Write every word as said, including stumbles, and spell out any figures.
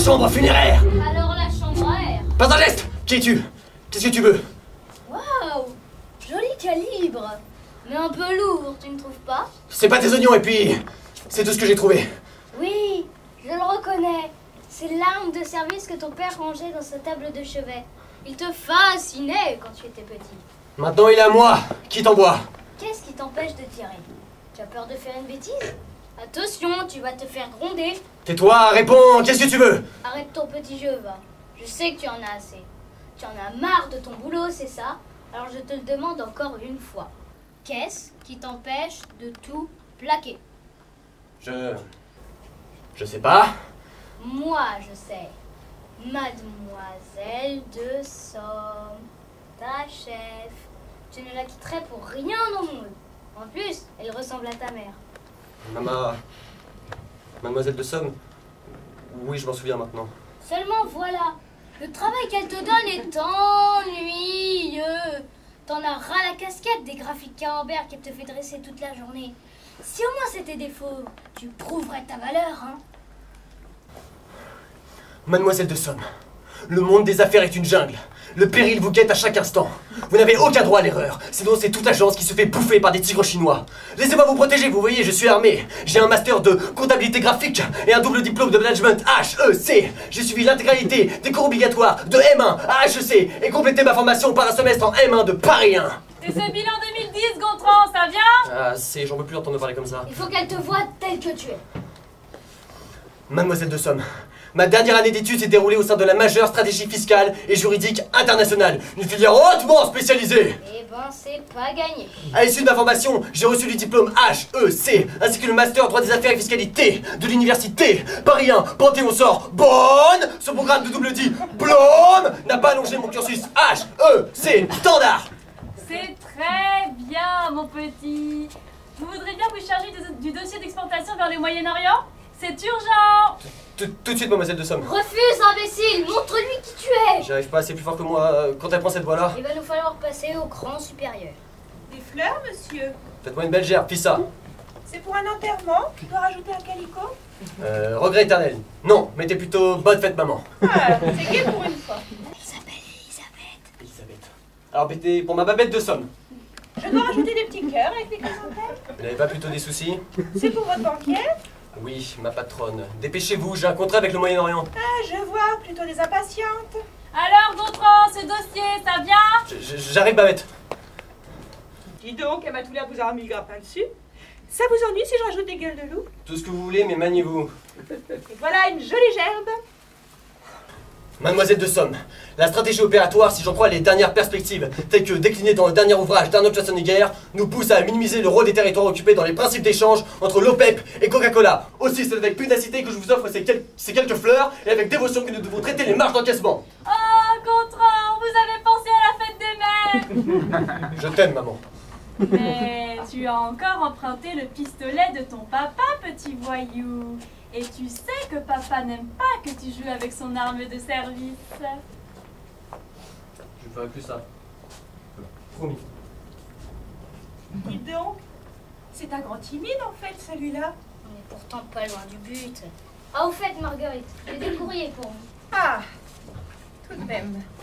chambre funéraire. Alors la chambre à air. Pas un geste. Qui es-tu? Qu'est-ce que tu veux? Waouh, joli calibre. Mais un peu lourd, tu ne trouves pas? C'est pas tes oignons et puis... c'est tout ce que j'ai trouvé. Oui, je le reconnais. C'est l'arme de service que ton père rangeait dans sa table de chevet. Il te fascinait quand tu étais petit. Maintenant il est à moi. Qui t'envoie? Qu'est-ce qui t'empêche de tirer? Tu as peur de faire une bêtise? Attention, tu vas te faire gronder. Tais-toi, réponds, qu'est-ce que tu veux? Arrête ton petit jeu, va. Je sais que tu en as assez. Tu en as marre de ton boulot, c'est ça? Alors je te le demande encore une fois. Qu'est-ce qui t'empêche de tout plaquer? Je... Je sais pas. Moi, je sais. Mademoiselle de Somme, ta chef. Tu ne la quitterais pour rien au monde. En plus, elle ressemble à ta mère. Maman... Mademoiselle de Somme? Oui, je m'en souviens maintenant. Seulement voilà, le travail qu'elle te donne est ennuyeux. T'en as ras la casquette des graphiques camembert qu'elle te fait dresser toute la journée. Si au moins c'était défaut, tu prouverais ta valeur, hein. Mademoiselle de Somme, le monde des affaires est une jungle. Le péril vous guette à chaque instant. Vous n'avez aucun droit à l'erreur, sinon c'est toute agence qui se fait bouffer par des tigres chinois. Laissez-moi vous protéger, vous voyez, je suis armé. J'ai un master de comptabilité graphique et un double diplôme de management H E C. J'ai suivi l'intégralité des cours obligatoires de M un à H E C et complété ma formation par un semestre en M un de Paris un. C'est ce bilan deux mille dix, Gontran, ça vient? Ah, c'est, j'en peux plus entendre parler comme ça. Il faut qu'elle te voie telle que tu es. Mademoiselle de Somme, ma dernière année d'études s'est déroulée au sein de la majeure stratégie fiscale et juridique internationale, une filière hautement spécialisée. Eh ben, c'est pas gagné. À l'issue de ma formation, j'ai reçu le diplôme H E C, ainsi que le master droit des affaires et fiscalité de l'université Paris un, Panthéon-Sorbonne. Ce programme de double diplôme n'a pas allongé mon cursus H E C standard. C'est très bien, mon petit. Vous voudrez bien vous charger du, du dossier d'exportation vers le Moyen-Orient? C'est urgent. Tout tout de suite, mademoiselle de Somme. Refuse, imbécile. Montre-lui qui tu es. J'y arrive pas, c'est plus fort que moi. euh, Quand elle prend cette voie-là, Il va nous falloir passer au cran supérieur. Des fleurs, monsieur? faites-moi une belle gerbe, fais ça. C'est pour un enterrement? Tu dois rajouter un calicot? Euh, regret éternel. Non, mettez plutôt bonne fête, maman. Ah, c'est gai pour une fois. Elle s'appelle Elisabeth. Elisabeth. Alors, mettez pour ma babette de Somme. Je dois rajouter des petits cœurs avec les chrysanthèmes? Vous n'avez pas plutôt des soucis? C'est pour votre banquière? Oui, ma patronne. Dépêchez-vous, j'ai un contrat avec le Moyen-Orient. Ah, je vois, plutôt des impatientes. Alors, Gontran, ce dossier, ça vient? Je- je- J'arrive, babette. Dis donc, elle m'a tout l'air vous avoir mis le grappin dessus. Ça vous ennuie si je rajoute des gueules de loup? Tout ce que vous voulez, mais maniez-vous. Et voilà une jolie gerbe. Mademoiselle de Somme, la stratégie opératoire, si j'en crois les dernières perspectives, telles que déclinées dans le dernier ouvrage d'Arnold Schwarzenegger, nous pousse à minimiser le rôle des territoires occupés dans les principes d'échange entre l'OPEP et Coca-Cola. Aussi, c'est avec pugnacité que je vous offre ces, quel- ces quelques fleurs et avec dévotion que nous devons traiter les marges d'encaissement. Oh, Gontran, vous avez pensé à la fête des mères. Je t'aime, maman. Mais tu as encore emprunté le pistolet de ton papa, petit voyou. Et tu sais que papa n'aime pas que tu joues avec son arme de service. Je ne ferai plus ça. Promis. Dis donc, c'est un grand timide en fait, celui-là. On est pourtant pas loin du but. Ah, au fait, Marguerite, j'ai des courriers pour vous. Ah, tout de même.